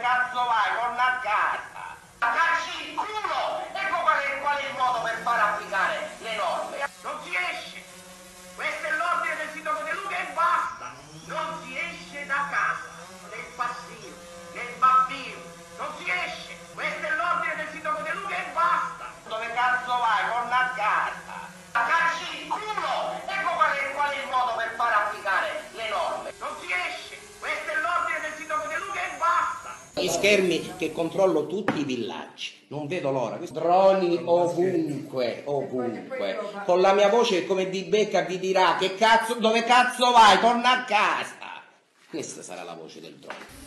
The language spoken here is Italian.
cazzo vai? Torna a casa. Cacci il culo! Ecco qual è il modo per far applicare le norme. Non si esce. Questo è l'ordine del sindaco De Luca e basta. Non si esce da casa. Nel passino, nel bambino. Non si esce. Questo è l'ordine del sindaco De Luca e basta. Dove cazzo vai? Torna a casa. Cacci il culo! Ecco qual è il modo per far applicare le norme. Non si esce. Questo è l'ordine del sindaco De Luca e basta. Gli schermi che controllo tutti i villaggi. Non vedo l'ora. Droni ovunque, ovunque. Con la mia voce come vi becca vi dirà che cazzo, dove cazzo vai? Torna a casa. Questa sarà la voce del drone.